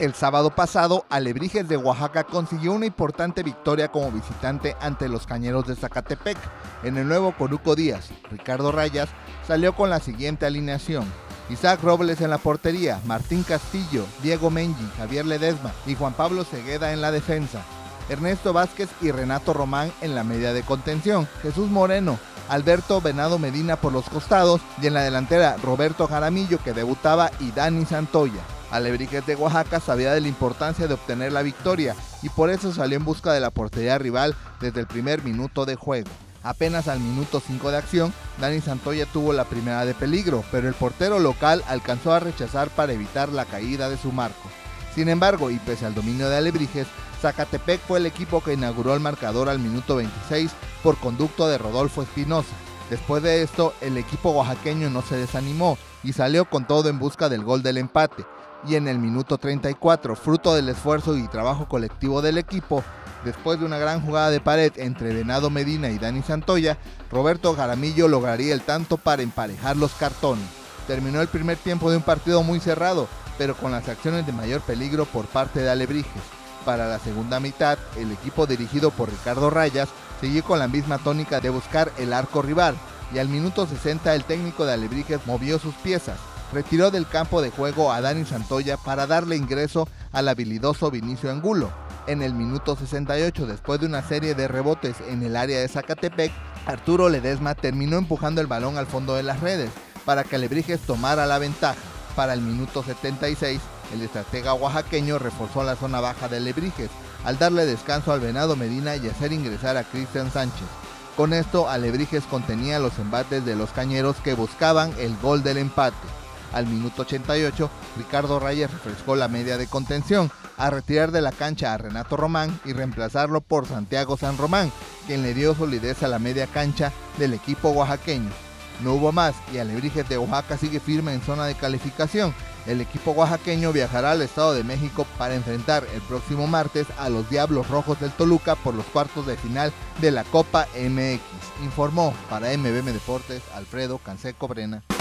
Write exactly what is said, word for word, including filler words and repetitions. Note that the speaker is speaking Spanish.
El sábado pasado, Alebrijes de Oaxaca consiguió una importante victoria como visitante ante los Cañeros de Zacatepec. En el nuevo Coruco Díaz, Ricardo Rayas salió con la siguiente alineación: Isaac Robles en la portería, Martín Castillo, Diego Mengi, Javier Ledesma y Juan Pablo Segueda en la defensa, Ernesto Vázquez y Renato Román en la media de contención, Jesús Moreno, Alberto Venado Medina por los costados y en la delantera Roberto Jaramillo, que debutaba, y Dani Santoya. Alebrijes de Oaxaca sabía de la importancia de obtener la victoria y por eso salió en busca de la portería rival desde el primer minuto de juego. Apenas al minuto cinco de acción, Dani Santoya tuvo la primera de peligro, pero el portero local alcanzó a rechazar para evitar la caída de su marco. Sin embargo, y pese al dominio de Alebrijes, Zacatepec fue el equipo que inauguró el marcador al minuto veintiséis por conducto de Rodolfo Espinosa. Después de esto, el equipo oaxaqueño no se desanimó y salió con todo en busca del gol del empate. Y en el minuto treinta y cuatro, fruto del esfuerzo y trabajo colectivo del equipo, después de una gran jugada de pared entre Venado Medina y Dani Santoya, Roberto Jaramillo lograría el tanto para emparejar los cartones. Terminó el primer tiempo de un partido muy cerrado, pero con las acciones de mayor peligro por parte de Alebrijes. Para la segunda mitad, el equipo dirigido por Ricardo Rayas siguió con la misma tónica de buscar el arco rival, y al minuto sesenta el técnico de Alebrijes movió sus piezas. Retiró del campo de juego a Dani Santoya para darle ingreso al habilidoso Vinicio Angulo. En el minuto sesenta y ocho, después de una serie de rebotes en el área de Zacatepec, Arturo Ledesma terminó empujando el balón al fondo de las redes para que Alebrijes tomara la ventaja. Para el minuto setenta y seis, el estratega oaxaqueño reforzó la zona baja de Alebrijes al darle descanso al Venado Medina y hacer ingresar a Cristian Sánchez. Con esto, Alebrijes contenía los embates de los Cañeros, que buscaban el gol del empate. Al minuto ochenta y ocho, Ricardo Rayas refrescó la media de contención a retirar de la cancha a Renato Román y reemplazarlo por Santiago San Román, quien le dio solidez a la media cancha del equipo oaxaqueño. No hubo más y Alebrijes de Oaxaca sigue firme en zona de calificación. El equipo oaxaqueño viajará al Estado de México para enfrentar el próximo martes a los Diablos Rojos del Toluca por los cuartos de final de la Copa M X. Informó para M B M Deportes Alfredo Canseco Brena.